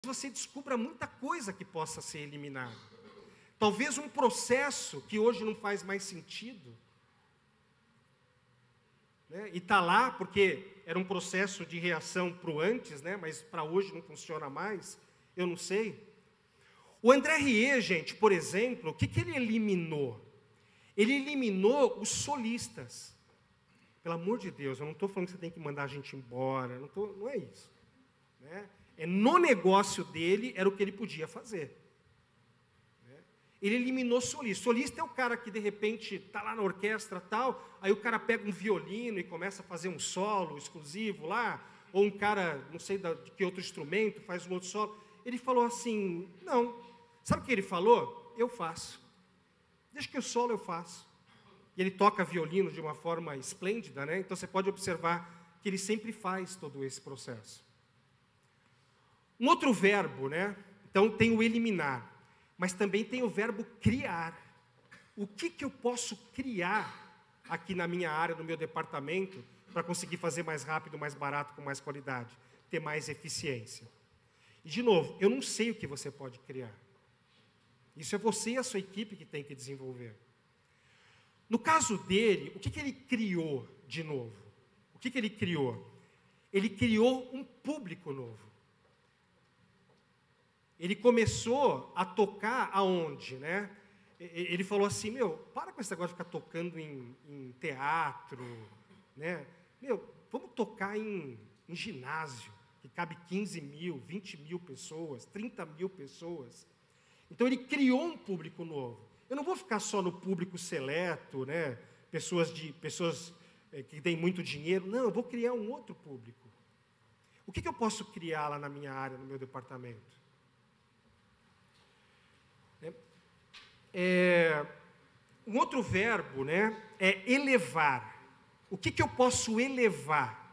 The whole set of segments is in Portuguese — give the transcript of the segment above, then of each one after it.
você descubra muita coisa que possa ser eliminada. Talvez um processo que hoje não faz mais sentido, né? E está lá porque era um processo de reação para o antes, né? Mas para hoje não funciona mais, eu não sei. O André Rieu, gente, por exemplo, o que ele eliminou? Ele eliminou os solistas. Pelo amor de Deus, eu não estou falando que você tem que mandar a gente embora, não é isso. Né? No negócio dele, era o que ele podia fazer. Né? Ele eliminou solista. Solista é o cara que, de repente, está lá na orquestra e tal, aí o cara pega um violino e começa a fazer um solo exclusivo lá, ou um cara, não sei de que outro instrumento, faz um outro solo. Ele falou assim, não. Sabe o que ele falou? Eu faço. Deixa que o solo eu faço. E ele toca violino de uma forma esplêndida, né? Então você pode observar que ele sempre faz todo esse processo. Um outro verbo, né? Então tem o eliminar, mas também tem o verbo criar. O que eu posso criar aqui na minha área, no meu departamento, para conseguir fazer mais rápido, mais barato, com mais qualidade, ter mais eficiência? E, de novo, eu não sei o que você pode criar. Isso é você e a sua equipe que tem que desenvolver. No caso dele, o que ele criou de novo? O que ele criou? Ele criou um público novo. Ele começou a tocar aonde, né? Ele falou assim, para com esse negócio de ficar tocando em teatro, né? Vamos tocar em ginásio, que cabe 15 mil, 20 mil pessoas, 30 mil pessoas. Então ele criou um público novo. Eu não vou ficar só no público seleto, né? Pessoas que têm muito dinheiro. Não, eu vou criar um outro público. O que eu posso criar lá na minha área, no meu departamento? Um outro verbo, né, é elevar. O que eu posso elevar?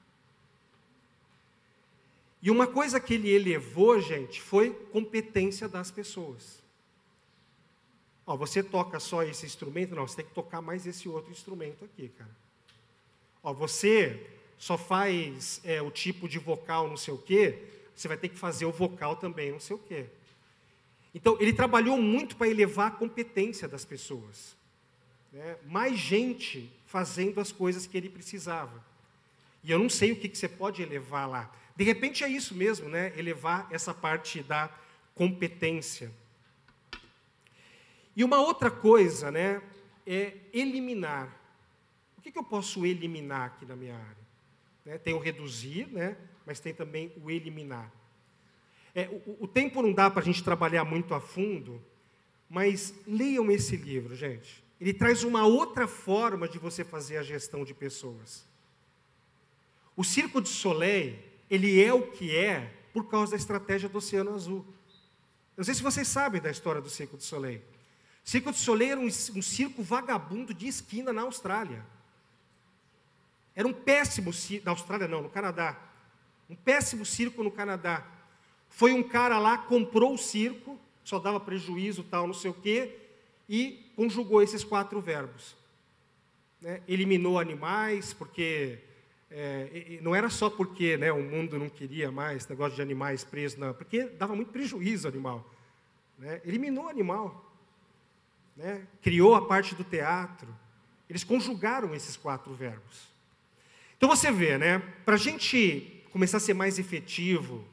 E uma coisa que ele elevou, gente, foi competência das pessoas. Você toca só esse instrumento? Não, você tem que tocar mais esse outro instrumento aqui, cara. Você só faz o tipo de vocal não sei o quê, você vai ter que fazer o vocal também não sei o quê. Então, ele trabalhou muito para elevar a competência das pessoas. Né? Mais gente fazendo as coisas que ele precisava. E eu não sei o que você pode elevar lá. De repente é isso mesmo, né? Elevar essa parte da competência. E uma outra coisa, né, é eliminar. O que eu posso eliminar aqui na minha área? Né, tem o reduzir, né, mas tem também o eliminar. O tempo não dá para a gente trabalhar muito a fundo, mas leiam esse livro, gente. Ele traz uma outra forma de você fazer a gestão de pessoas. O Cirque du Soleil, ele é o que é por causa da estratégia do Oceano Azul. Não sei se vocês sabem da história do Cirque du Soleil. Cirque du Soleil era um circo vagabundo de esquina na Austrália. Era um péssimo circo, na Austrália não, no Canadá. Um péssimo circo no Canadá. Foi um cara lá, comprou o circo, só dava prejuízo, tal, não sei o quê, e conjugou esses 4 verbos. Né? Eliminou animais, porque... não era só porque, né, o mundo não queria mais negócio de animais presos, não, porque dava muito prejuízo ao animal. Né? Eliminou o animal. Né? Criou a parte do teatro. Eles conjugaram esses 4 verbos. Então você vê, né? Para a gente começar a ser mais efetivo,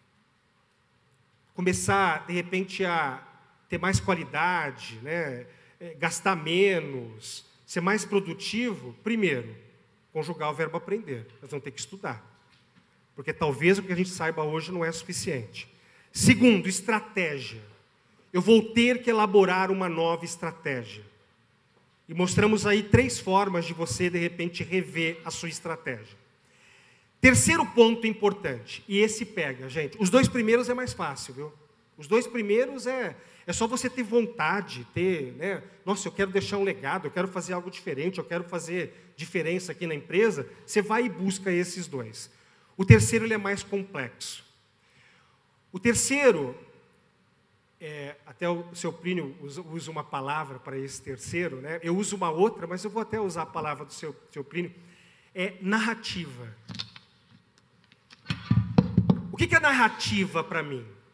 começar, de repente, a ter mais qualidade, né? Gastar menos, ser mais produtivo, primeiro, conjugar o verbo aprender. Nós vamos ter que estudar. Porque talvez o que a gente saiba hoje não é suficiente. Segundo, estratégia. Eu vou ter que elaborar uma nova estratégia. E mostramos aí 3 formas de você, de repente, rever a sua estratégia. Terceiro ponto importante, e esse pega, gente. Os 2 primeiros é mais fácil, viu? Os 2 primeiros é só você ter vontade, né? Nossa, eu quero deixar um legado, eu quero fazer algo diferente, eu quero fazer diferença aqui na empresa. Você vai e busca esses 2. O terceiro, ele é mais complexo. O terceiro... até o seu Plínio usa uma palavra para esse terceiro, né? Eu uso uma outra, mas eu vou até usar a palavra do seu Plínio. É narrativa. O que é narrativa para mim?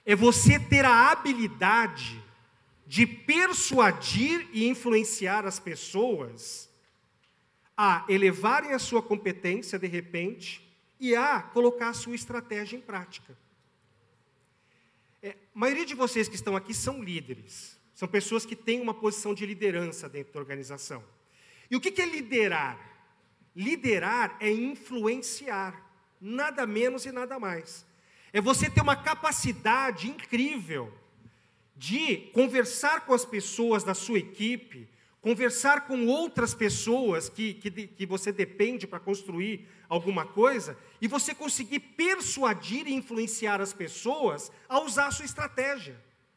É você ter a habilidade de persuadir e influenciar as pessoas a elevarem a sua competência, de repente, e a colocar a sua estratégia em prática. A maioria de vocês que estão aqui são líderes. São pessoas que têm uma posição de liderança dentro da organização. E o que é liderar? Liderar é influenciar, nada menos e nada mais. É você ter uma capacidade incrível de conversar com as pessoas da sua equipe, conversar com outras pessoas que você depende para construir alguma coisa, e você conseguir persuadir e influenciar as pessoas a usar a sua estratégia.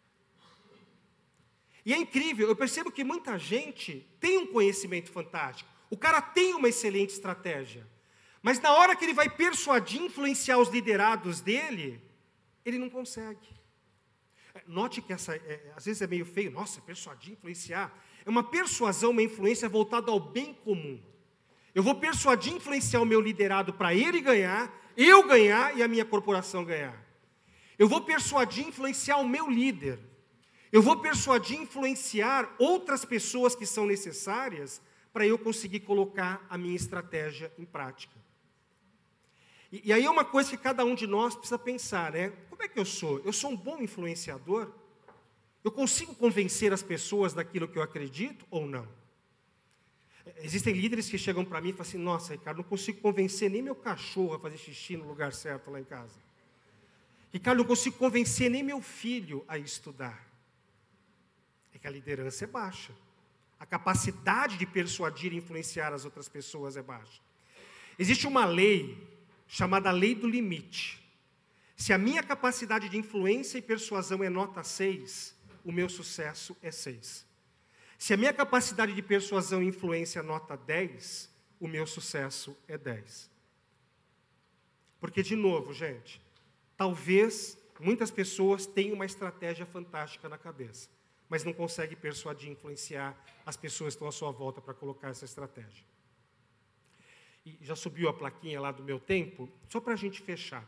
E é incrível, eu percebo que muita gente tem um conhecimento fantástico, o cara tem uma excelente estratégia, mas na hora que ele vai persuadir, influenciar os liderados dele, ele não consegue. Note que às vezes é meio feio, nossa, persuadir, influenciar. É uma persuasão, uma influência voltada ao bem comum. Eu vou persuadir, influenciar o meu liderado para ele ganhar, eu ganhar e a minha corporação ganhar. Eu vou persuadir, influenciar o meu líder. Eu vou persuadir, influenciar outras pessoas que são necessárias para eu conseguir colocar a minha estratégia em prática. E aí é uma coisa que cada um de nós precisa pensar, né? Como é que eu sou? Eu sou um bom influenciador? Eu consigo convencer as pessoas daquilo que eu acredito ou não? Existem líderes que chegam para mim e falam assim, nossa, Ricardo, não consigo convencer nem meu cachorro a fazer xixi no lugar certo lá em casa. Ricardo, não consigo convencer nem meu filho a estudar. É que a liderança é baixa. A capacidade de persuadir e influenciar as outras pessoas é baixa. Existe uma lei chamada lei do limite. Se a minha capacidade de influência e persuasão é nota 6, o meu sucesso é 6. Se a minha capacidade de persuasão e influência é nota 10, o meu sucesso é 10. Porque, de novo, gente, talvez muitas pessoas tenham uma estratégia fantástica na cabeça, mas não conseguem persuadir e influenciar as pessoas que estão à sua volta para colocar essa estratégia. E já subiu a plaquinha lá do meu tempo, só para a gente fechar.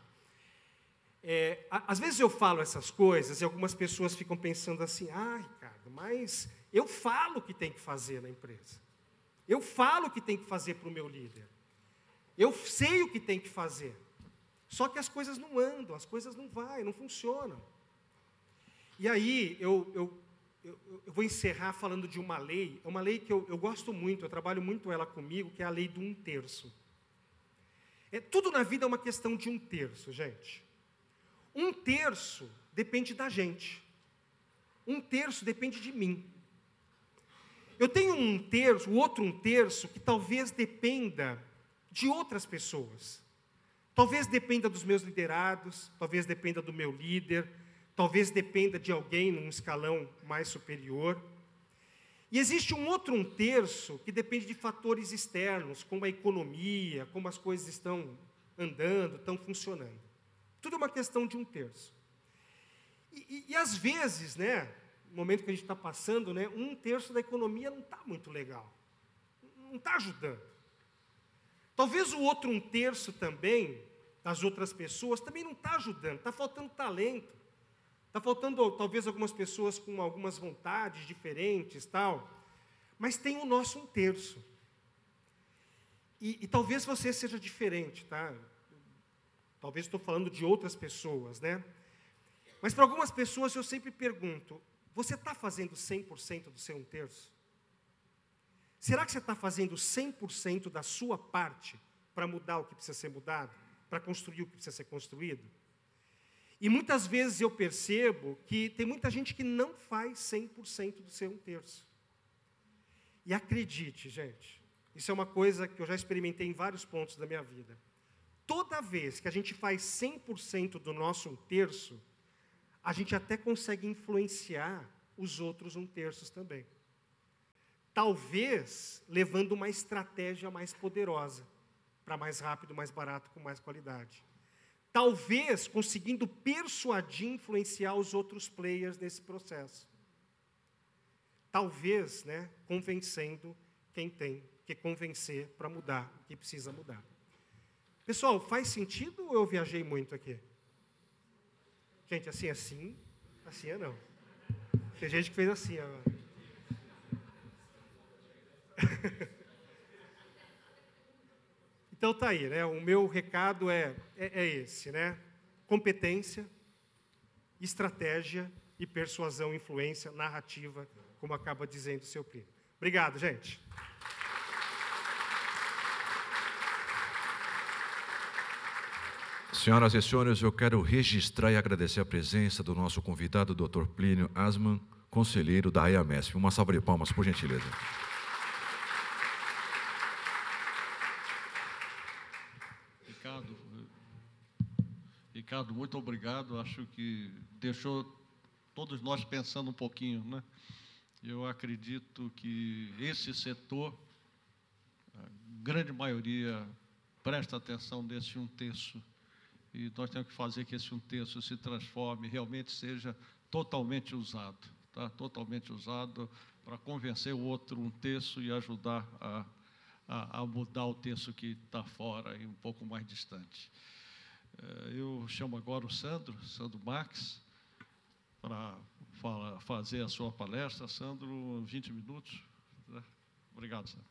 Às vezes eu falo essas coisas e algumas pessoas ficam pensando assim, Ricardo, mas eu falo o que tem que fazer na empresa. Eu falo o que tem que fazer para o meu líder. Eu sei o que tem que fazer. Só que as coisas não andam, as coisas não vão, não funcionam. E aí eu vou encerrar falando de uma lei, é uma lei que eu gosto muito, eu trabalho muito ela comigo, que é a lei do 1/3. Tudo na vida é uma questão de 1/3, gente. 1/3 depende da gente. 1/3 depende de mim. Eu tenho 1/3, o outro 1/3, que talvez dependa de outras pessoas. Talvez dependa dos meus liderados, talvez dependa do meu líder, talvez dependa de alguém num escalão mais superior. E existe um outro 1/3 que depende de fatores externos, como a economia, como as coisas estão andando, estão funcionando. Tudo é uma questão de 1/3. E às vezes, né, no momento que a gente está passando, né, 1/3 da economia não está muito legal. Não está ajudando. Talvez o outro 1/3 também, das outras pessoas, também não está ajudando. Está faltando talento. Está faltando, talvez, algumas pessoas com algumas vontades diferentes, tal. Mas tem o nosso 1/3. E talvez você seja diferente, tá? Talvez estou falando de outras pessoas, né? Mas para algumas pessoas eu sempre pergunto, você está fazendo 100% do seu 1/3? Será que você está fazendo 100% da sua parte para mudar o que precisa ser mudado? Para construir o que precisa ser construído? E muitas vezes eu percebo que tem muita gente que não faz 100% do seu 1/3. E acredite, gente, isso é uma coisa que eu já experimentei em vários pontos da minha vida. Toda vez que a gente faz 100% do nosso 1/3, a gente até consegue influenciar os outros 1/3 também. Talvez levando uma estratégia mais poderosa, para mais rápido, mais barato, com mais qualidade. Talvez conseguindo persuadir, influenciar os outros players nesse processo. Talvez, né, convencendo quem tem que convencer para mudar o que precisa mudar. Pessoal, faz sentido ou eu viajei muito aqui? Gente, assim é não. Tem gente que fez assim agora. Então tá aí, né? O meu recado é esse, né? Competência, estratégia e persuasão, influência, narrativa, como acaba dizendo o seu primo. Obrigado, gente. Senhoras e senhores, eu quero registrar e agradecer a presença do nosso convidado, Dr. Plínio Asman, conselheiro da EAMESP. Uma salva de palmas, por gentileza. Ricardo, muito obrigado. Acho que deixou todos nós pensando um pouquinho, né? Eu acredito que esse setor, a grande maioria, presta atenção nesse 1/3. E nós temos que fazer que esse 1/3 se transforme, realmente seja totalmente usado, tá? Totalmente usado para convencer o outro 1/3 e ajudar a mudar o terço que está fora e um pouco mais distante. Eu chamo agora o Sandro Marques, para fazer a sua palestra. Sandro, 20 minutos. Obrigado, Sandro.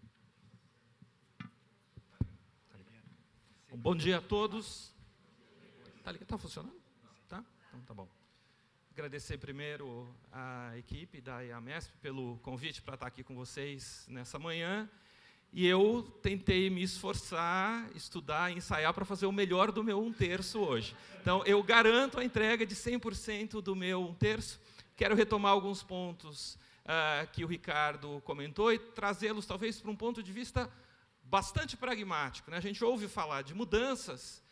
Bom dia a todos. Está funcionando? Tá? Então tá bom. Agradecer primeiro à equipe da EAMESP pelo convite para estar aqui com vocês nessa manhã. E eu tentei me esforçar, estudar, ensaiar para fazer o melhor do meu 1/3 hoje. Então, eu garanto a entrega de 100% do meu 1/3. Quero retomar alguns pontos que o Ricardo comentou e trazê-los, talvez, para um ponto de vista bastante pragmático, né? A gente ouve falar de mudanças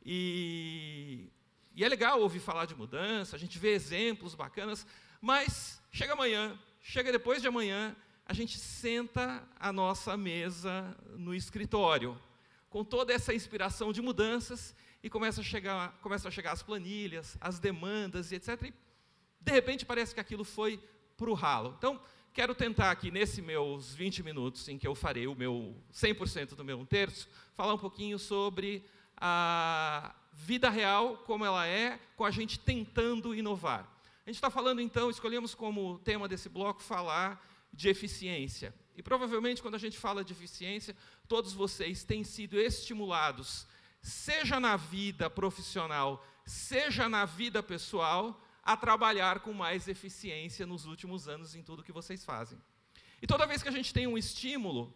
e é legal ouvir falar de mudança, a gente vê exemplos bacanas, mas chega amanhã, chega depois de amanhã, a gente senta à nossa mesa no escritório, com toda essa inspiração de mudanças, e começam a chegar as planilhas, as demandas, e etc. E, de repente, parece que aquilo foi para o ralo. Então, quero tentar aqui, nesses meus 20 minutos, em que eu farei o meu 100% do meu 1/3, falar um pouquinho sobre a vida real, como ela é, com a gente tentando inovar. A gente está falando, então, escolhemos como tema desse bloco falar de eficiência. E provavelmente, quando a gente fala de eficiência, todos vocês têm sido estimulados, seja na vida profissional, seja na vida pessoal, a trabalhar com mais eficiência nos últimos anos em tudo que vocês fazem. E toda vez que a gente tem um estímulo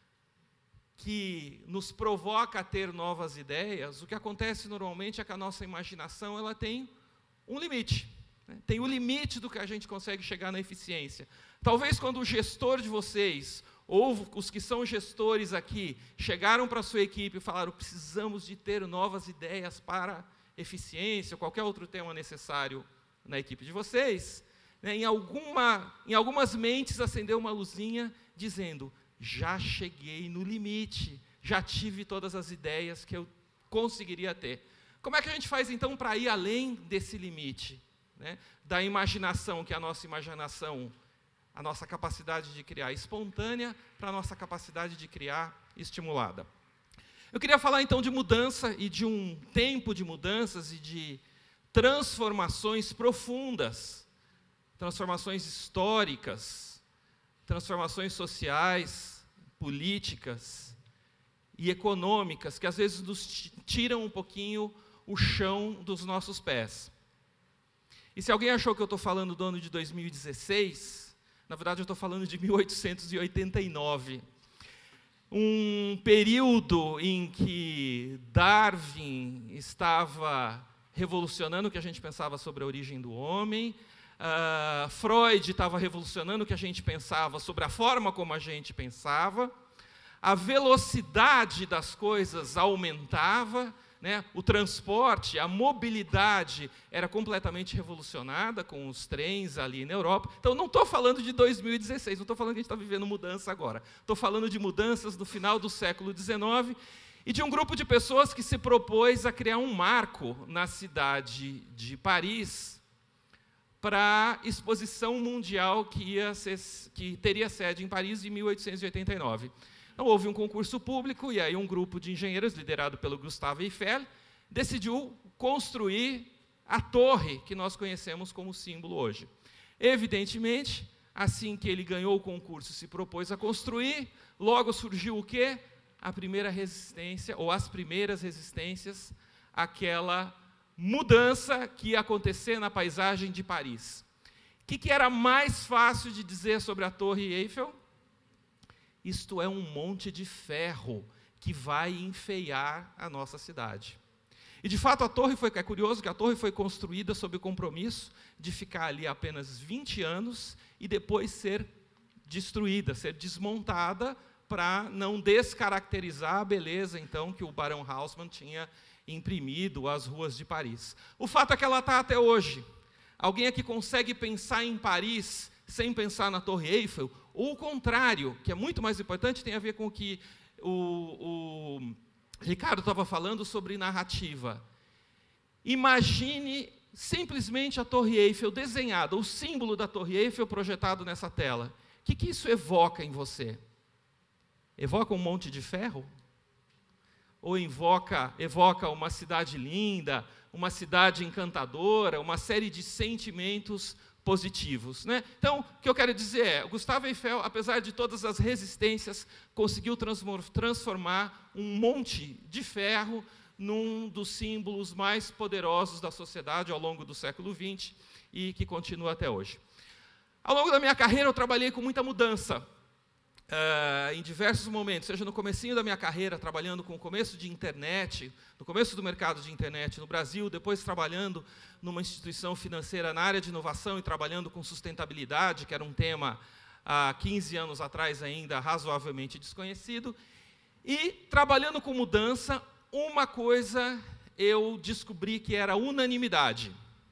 que nos provoca a ter novas ideias, o que acontece normalmente é que a nossa imaginação ela tem um limite. Tem o limite do que a gente consegue chegar na eficiência. Talvez quando o gestor de vocês, ou os que são gestores aqui, chegaram para a sua equipe e falaram: precisamos de ter novas ideias para eficiência, ou qualquer outro tema necessário na equipe de vocês, né, em algumas mentes acendeu uma luzinha dizendo: já cheguei no limite, já tive todas as ideias que eu conseguiria ter. Como é que a gente faz então para ir além desse limite? Né, da imaginação, que é a nossa imaginação, a nossa capacidade de criar espontânea, para a nossa capacidade de criar estimulada. Eu queria falar então de mudança e de um tempo de mudanças e de transformações profundas, transformações históricas, transformações sociais, políticas e econômicas, que às vezes nos tiram um pouquinho o chão dos nossos pés. E se alguém achou que eu estou falando do ano de 2016, na verdade eu estou falando de 1889. Um período em que Darwin estava revolucionando o que a gente pensava sobre a origem do homem, Freud estava revolucionando o que a gente pensava sobre a forma como a gente pensava, a velocidade das coisas aumentava, né? O transporte, a mobilidade era completamente revolucionada com os trens ali na Europa. Então, não estou falando de 2016, não estou falando que a gente está vivendo mudança agora. Estou falando de mudanças do final do século XIX e de um grupo de pessoas que se propôs a criar um marco na cidade de Paris para a exposição mundial que teria sede em Paris em 1889. Então, houve um concurso público e aí um grupo de engenheiros, liderado pelo Gustave Eiffel, decidiu construir a torre que nós conhecemos como símbolo hoje. Evidentemente, assim que ele ganhou o concurso e se propôs a construir, logo surgiu o quê? A primeira resistência, ou as primeiras resistências, àquela mudança que ia acontecer na paisagem de Paris. O que era mais fácil de dizer sobre a Torre Eiffel? Isto é um monte de ferro que vai enfeiar a nossa cidade. E, de fato, é curioso que a torre foi construída sob o compromisso de ficar ali apenas 20 anos e depois ser destruída, ser desmontada, para não descaracterizar a beleza, então, que o Barão Haussmann tinha imprimido às ruas de Paris. O fato é que ela está até hoje. Alguém aqui consegue pensar em Paris sem pensar na Torre Eiffel? Ou o contrário, que é muito mais importante, tem a ver com o que o Ricardo estava falando sobre narrativa. Imagine simplesmente a Torre Eiffel desenhada, o símbolo da Torre Eiffel projetado nessa tela. O que isso evoca em você? Evoca um monte de ferro? Ou evoca uma cidade linda, uma cidade encantadora, uma série de sentimentos positivos, né? Então, o que eu quero dizer é, o Gustavo Eiffel, apesar de todas as resistências, conseguiu transformar um monte de ferro num dos símbolos mais poderosos da sociedade ao longo do século XX e que continua até hoje. Ao longo da minha carreira, eu trabalhei com muita mudança. Em diversos momentos, seja no comecinho da minha carreira, trabalhando com o começo de internet, no começo do mercado de internet no Brasil, depois trabalhando numa instituição financeira na área de inovação e trabalhando com sustentabilidade, que era um tema há 15 anos atrás ainda razoavelmente desconhecido, e trabalhando com mudança, uma coisa eu descobri que era unanimidade.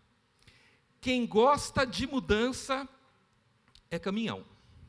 Quem gosta de mudança é caminhão.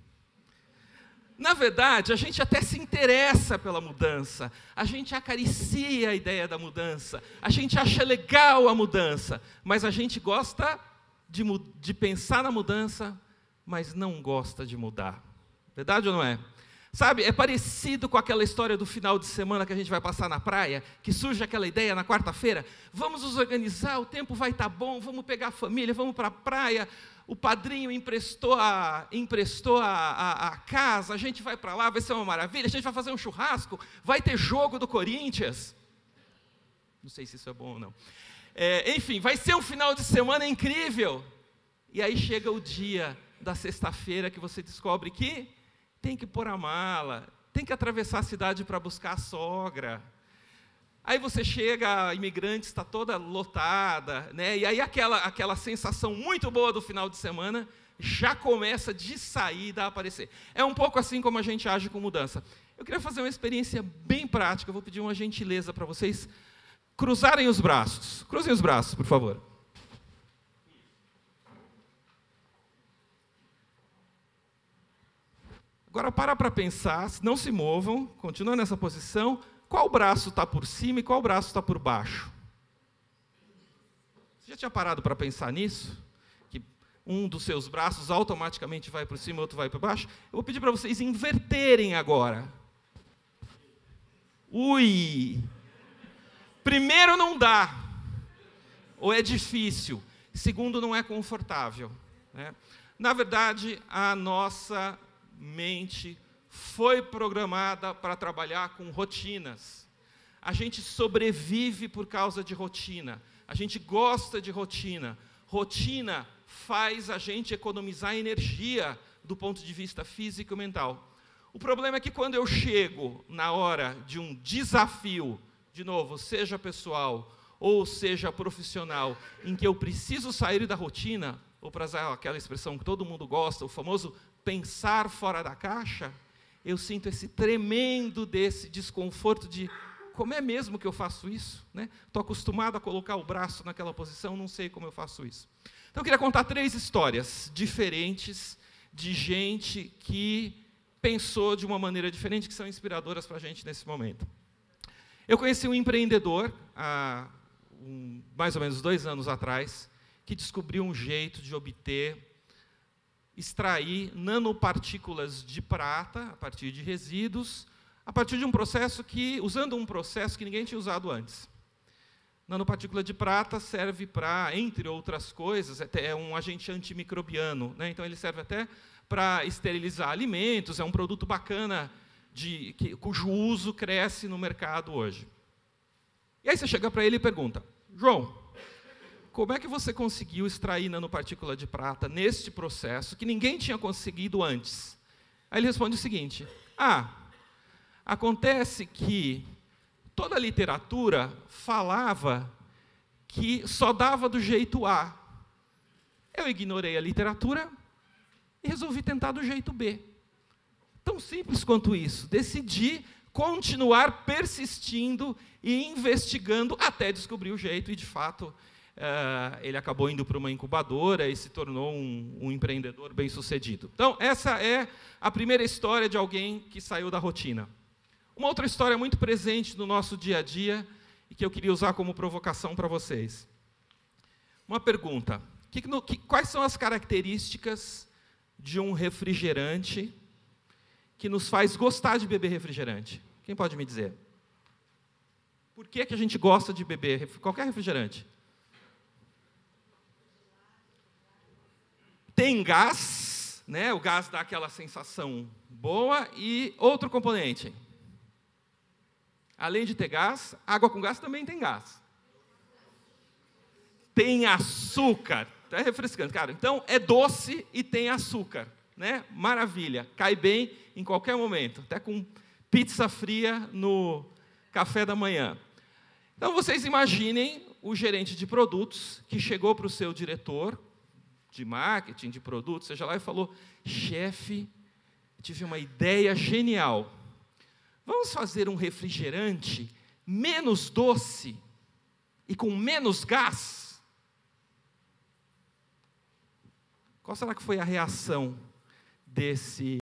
Na verdade, a gente até se interessa pela mudança, a gente acaricia a ideia da mudança, a gente acha legal a mudança, mas a gente gosta de pensar na mudança, mas não gosta de mudar. Verdade ou não é? Sabe, é parecido com aquela história do final de semana que a gente vai passar na praia, que surge aquela ideia na quarta-feira, vamos nos organizar, o tempo vai estar bom, vamos pegar a família, vamos para a praia, o padrinho emprestou a casa, a gente vai para lá, vai ser uma maravilha, a gente vai fazer um churrasco, vai ter jogo do Corinthians. Não sei se isso é bom ou não. Enfim, vai ser um final de semana incrível. E aí chega o dia da sexta-feira que você descobre que tem que pôr a mala, tem que atravessar a cidade para buscar a sogra. Aí você chega, a imigrante está toda lotada, né? E aí aquela sensação muito boa do final de semana já começa de saída a aparecer. É um pouco assim como a gente age com mudança. Eu queria fazer uma experiência bem prática, eu vou pedir uma gentileza para vocês cruzarem os braços. Cruzem os braços, por favor. Agora para pensar, não se movam, continuem nessa posição. Qual braço está por cima e qual braço está por baixo? Você já tinha parado para pensar nisso? Que um dos seus braços automaticamente vai para cima e o outro vai para baixo? Eu vou pedir para vocês inverterem agora. Ui! Primeiro, não dá. Ou é difícil. Segundo, não é confortável, né? Na verdade, a nossa mente foi programada para trabalhar com rotinas. A gente sobrevive por causa de rotina. A gente gosta de rotina. Rotina faz a gente economizar energia do ponto de vista físico e mental. O problema é que quando eu chego na hora de um desafio, de novo, seja pessoal ou seja profissional, em que eu preciso sair da rotina, ou para usar aquela expressão que todo mundo gosta, o famoso pensar fora da caixa, eu sinto esse tremendo desse desconforto de como é mesmo que eu faço isso? Estou acostumado a colocar o braço naquela posição, não sei como eu faço isso. Então eu queria contar 3 histórias diferentes de gente que pensou de uma maneira diferente, que são inspiradoras para a gente nesse momento. Eu conheci um empreendedor, há mais ou menos 2 anos atrás, que descobriu um jeito de extrair nanopartículas de prata, a partir de resíduos, a partir de usando um processo que ninguém tinha usado antes. Nanopartícula de prata serve para, entre outras coisas, é um agente antimicrobiano, né? Então ele serve até para esterilizar alimentos, é um produto bacana, cujo uso cresce no mercado hoje. E aí você chega para ele e pergunta, João, como é que você conseguiu extrair nanopartícula de prata neste processo que ninguém tinha conseguido antes? Aí ele responde o seguinte, acontece que toda a literatura falava que só dava do jeito A. Eu ignorei a literatura e resolvi tentar do jeito B. Tão simples quanto isso. Decidi continuar persistindo e investigando até descobrir o jeito. E, de fato, ele acabou indo para uma incubadora e se tornou um empreendedor bem-sucedido. Então, essa é a primeira história de alguém que saiu da rotina. Uma outra história muito presente no nosso dia a dia e que eu queria usar como provocação para vocês. Uma pergunta. Quais são as características de um refrigerante que nos faz gostar de beber refrigerante? Quem pode me dizer? Por que a gente gosta de beber qualquer refrigerante? Tem gás, né? O gás dá aquela sensação boa. E outro componente. Além de ter gás, água com gás também tem gás. Tem açúcar. É refrescante, cara. Então, é doce e tem açúcar, né? Maravilha. Cai bem em qualquer momento. Até com pizza fria no café da manhã. Então, vocês imaginem o gerente de produtos que chegou para o seu diretor de marketing, de produtos, seja lá, e falou, chefe, tive uma ideia genial. Vamos fazer um refrigerante menos doce e com menos gás? Qual será que foi a reação desse